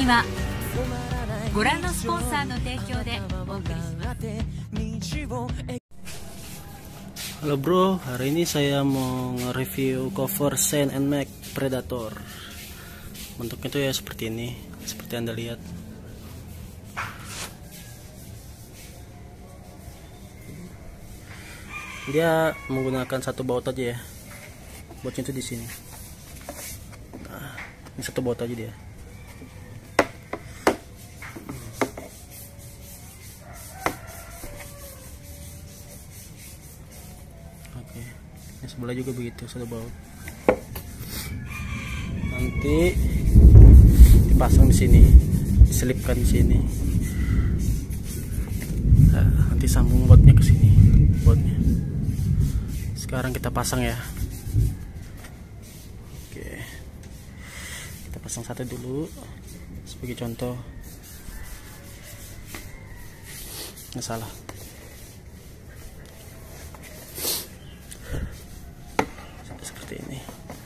はご覧のスポンサーの提供でお送りします。 Halo bro, hari ini saya mau nge-review cover Shine NMAX Predator. Bentuknya tuh ya seperti ini, seperti Anda lihat. Dia menggunakan satu baut aja ya. Bautnya itu di sini. Nah, ini satu baut aja dia. Oke, yang sebelah juga begitu, satu baut. Nanti dipasang di sini, diselipkan di sini. Nah, nanti sambung bautnya ke sini, bautnya. Sekarang kita pasang ya. Oke, kita pasang satu dulu sebagai contoh. Nggak salah. Seperti ini.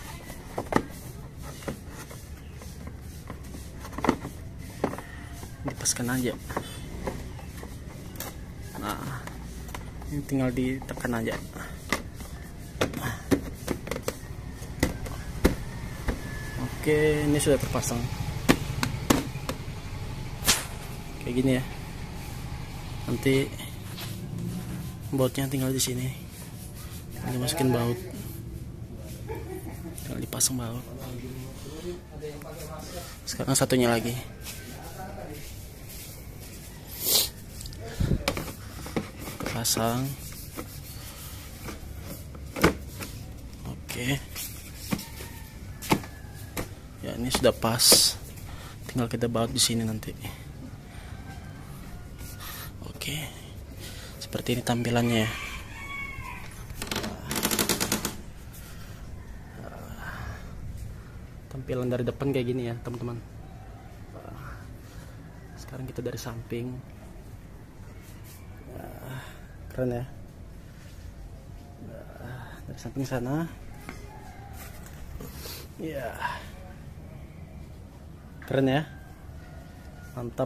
Dipaskan aja. Nah, ini tinggal ditekan aja. Oke, ini sudah terpasang. Kayak gini ya. Nanti bautnya tinggal di sini. Dimasukin baut. Tinggal dipasang baut. Sekarang satunya lagi. Pasang. Oke. Ya, ini sudah pas. Tinggal kita baut di sini nanti. Oke. Seperti ini tampilannya ya. Tampilan dari depan kayak gini ya, teman-teman. Sekarang kita dari samping. Keren ya. Dari samping sana. Ya. Keren ya. Mantap.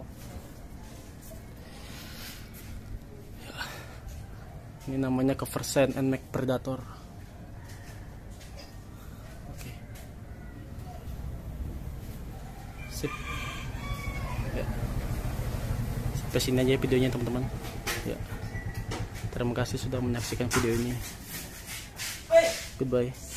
Ya. Ini namanya cover Shine NMAX Predator. Oke. Sip. Ya. Sampai sini aja videonya teman-teman. Ya. Terima kasih sudah menyaksikan video ini. Goodbye.